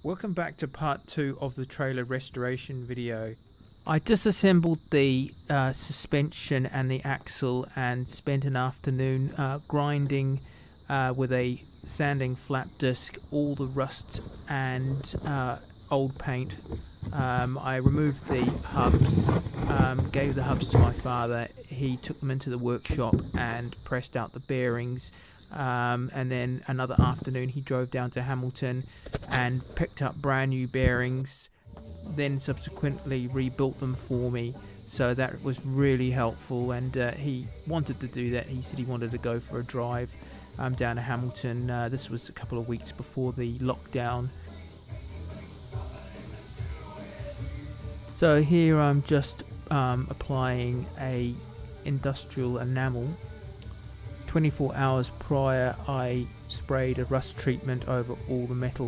Welcome back to part 2 of the trailer restoration video. I disassembled the suspension and the axle and spent an afternoon grinding with a sanding flap disc all the rust and old paint. I removed the hubs, gave the hubs to my father. He took them into the workshop and pressed out the bearings. And then another afternoon he drove down to Hamilton and picked up brand new bearings, then subsequently rebuilt them for me, so that was really helpful. And he wanted to do that. He said he wanted to go for a drive down to Hamilton. This was a couple of weeks before the lockdown. So here I'm just applying a industrial enamel. 24 hours prior I sprayed a rust treatment over all the metal.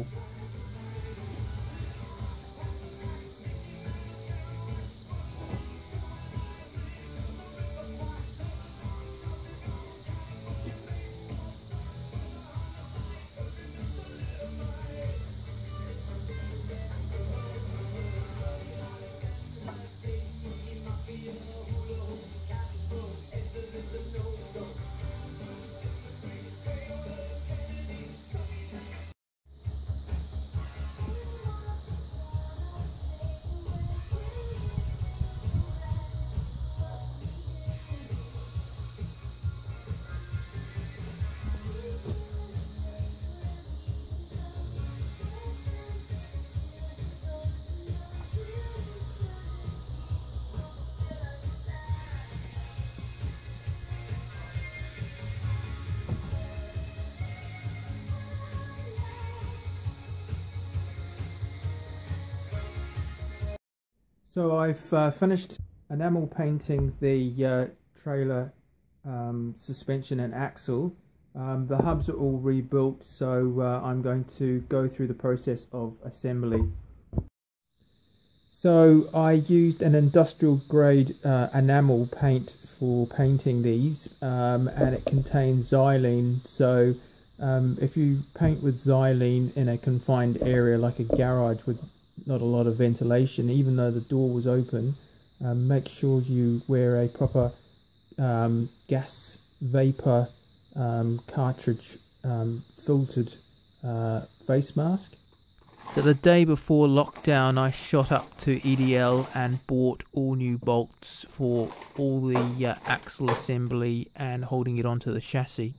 So I've finished enamel painting the trailer suspension and axle. The hubs are all rebuilt, so I'm going to go through the process of assembly. So I used an industrial grade enamel paint for painting these, and it contains xylene. So if you paint with xylene in a confined area like a garage with not a lot of ventilation, even though the door was open, make sure you wear a proper gas vapor cartridge filtered face mask. So the day before lockdown I shot up to EDL and bought all new bolts for all the axle assembly and holding it onto the chassis.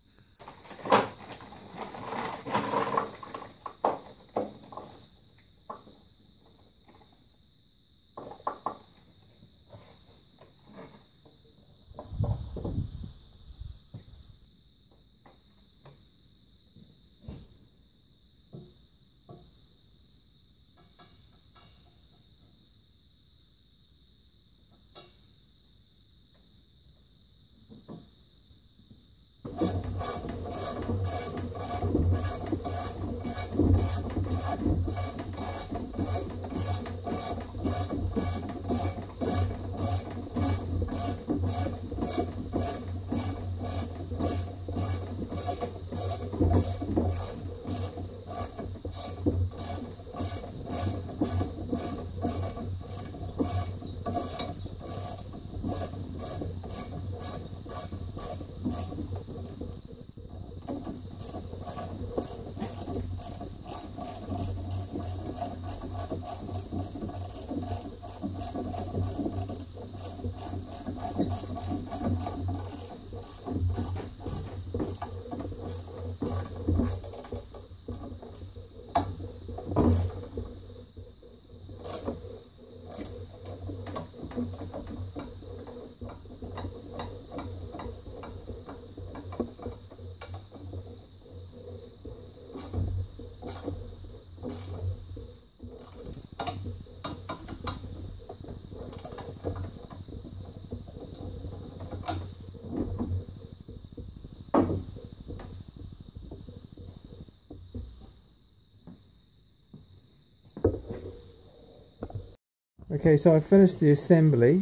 Okay, so I've finished the assembly.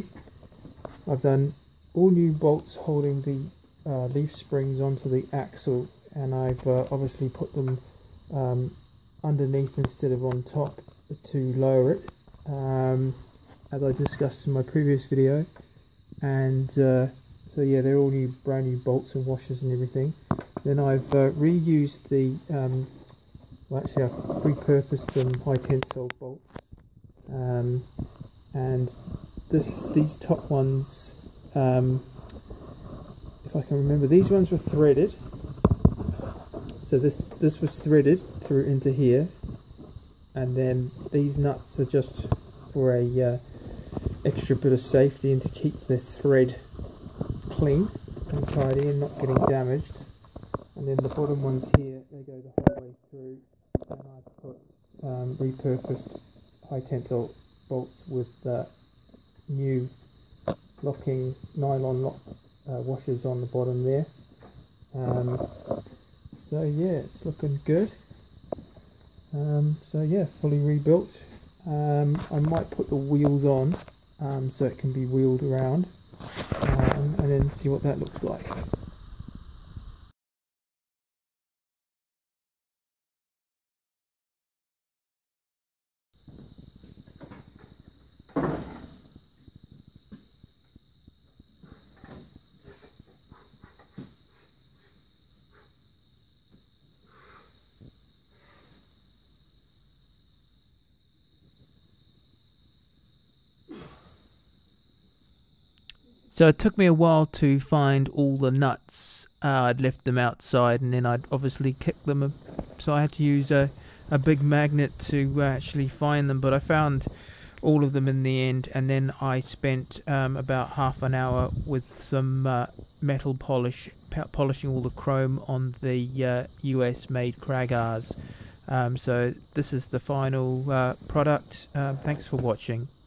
I've done all new bolts holding the leaf springs onto the axle, and I've obviously put them underneath instead of on top to lower it, as I discussed in my previous video. And so yeah, they're all brand new bolts and washers and everything. Then I've reused the well, actually I've repurposed some high tensile bolts, and these top ones, if I can remember, these ones were threaded. So this was threaded through into here, and then these nuts are just for a extra bit of safety and to keep the thread clean and tidy and not getting damaged. And then the bottom ones here, they go the whole way through, and I've put repurposed high tensile bolts with new locking nylon lock washers on the bottom there. So yeah, it's looking good. So yeah, fully rebuilt. I might put the wheels on so it can be wheeled around, and then see what that looks like. So it took me a while to find all the nuts. I'd left them outside, and then I'd obviously kicked them, so I had to use a big magnet to actually find them, but I found all of them in the end. And then I spent about half an hour with some metal polishing all the chrome on the US made Kragars. So this is the final product. Thanks for watching.